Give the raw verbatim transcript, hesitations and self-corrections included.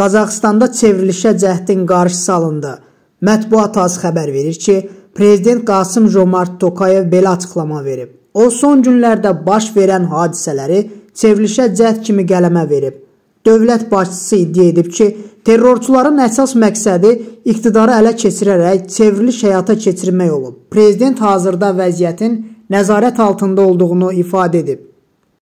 Qazaxıstanda çevrilişə cəhdin qarşısı alındı. Mətbuat az xəbər verir ki, Prezident Qasım Jomart Tokayev belə açıqlama verib. O, son günlərdə baş verən hadisələri çevrilişə cəhd kimi qələmə verib. Dövlət başçısı iddia edib ki, terrorçuların əsas məqsədi iqtidarı ələ keçirərək çevriliş həyata keçirmək olub. Prezident hazırda vəziyyətin nəzarət altında olduğunu ifadə edib.